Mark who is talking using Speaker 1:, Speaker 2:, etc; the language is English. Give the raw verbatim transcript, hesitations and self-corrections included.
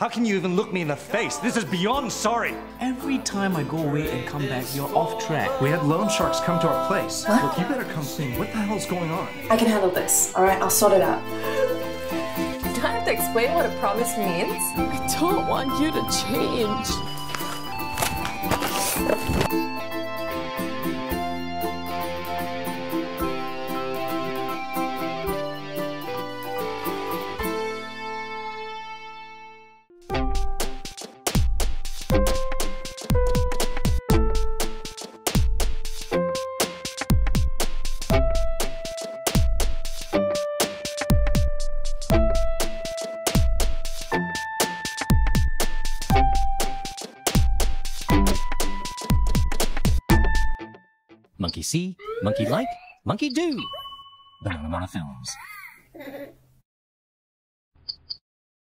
Speaker 1: How can you even look me in the face? This is beyond sorry.
Speaker 2: Every time I go away and come back, you're off track.
Speaker 3: We had loan sharks come to our place.
Speaker 4: What?
Speaker 3: Look, you better come clean. What the hell's going on?
Speaker 4: I can handle this, alright? I'll sort it out.
Speaker 5: Do I have to explain what a promise means? I don't want you to change.
Speaker 6: Monkey see, monkey like, monkey do. BananaMana Films.